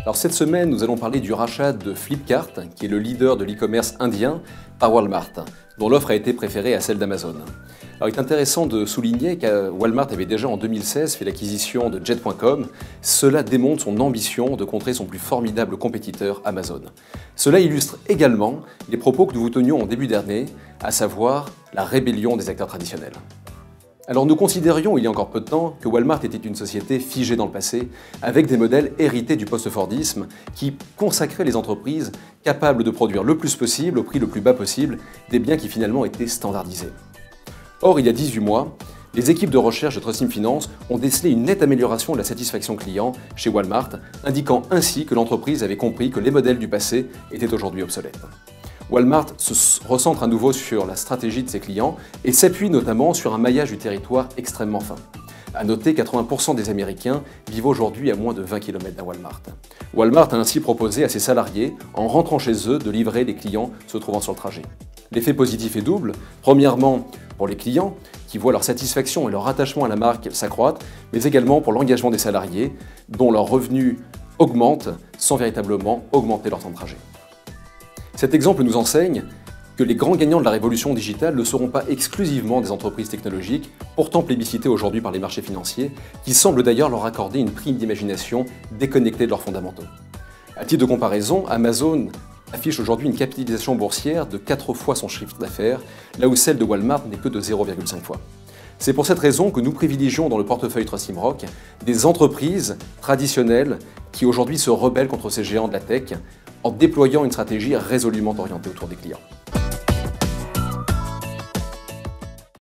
Alors cette semaine, nous allons parler du rachat de Flipkart, qui est le leader de l'e-commerce indien, par Walmart, dont l'offre a été préférée à celle d'Amazon. Alors il est intéressant de souligner que Walmart avait déjà en 2016 fait l'acquisition de Jet.com. Cela démontre son ambition de contrer son plus formidable compétiteur, Amazon. Cela illustre également les propos que nous vous tenions en début d'année, à savoir la rébellion des acteurs traditionnels. Alors nous considérions il y a encore peu de temps que Walmart était une société figée dans le passé, avec des modèles hérités du post-Fordisme qui consacraient les entreprises capables de produire le plus possible, au prix le plus bas possible, des biens qui finalement étaient standardisés. Or, il y a 18 mois, les équipes de recherche de Trust Finance ont décelé une nette amélioration de la satisfaction client chez Walmart, indiquant ainsi que l'entreprise avait compris que les modèles du passé étaient aujourd'hui obsolètes. Walmart se recentre à nouveau sur la stratégie de ses clients et s'appuie notamment sur un maillage du territoire extrêmement fin. A noter, 80% des Américains vivent aujourd'hui à moins de 20 km d'un Walmart. Walmart a ainsi proposé à ses salariés, en rentrant chez eux, de livrer les clients se trouvant sur le trajet. L'effet positif est double. Premièrement, pour les clients, qui voient leur satisfaction et leur attachement à la marque s'accroître, mais également pour l'engagement des salariés, dont leurs revenus augmentent sans véritablement augmenter leur temps de trajet. Cet exemple nous enseigne que les grands gagnants de la révolution digitale ne seront pas exclusivement des entreprises technologiques, pourtant plébiscitées aujourd'hui par les marchés financiers, qui semblent d'ailleurs leur accorder une prime d'imagination déconnectée de leurs fondamentaux. À titre de comparaison, Amazon affiche aujourd'hui une capitalisation boursière de 4 fois son chiffre d'affaires, là où celle de Walmart n'est que de 0,5 fois. C'est pour cette raison que nous privilégions dans le portefeuille Trust Simrock des entreprises traditionnelles qui aujourd'hui se rebellent contre ces géants de la tech en déployant une stratégie résolument orientée autour des clients.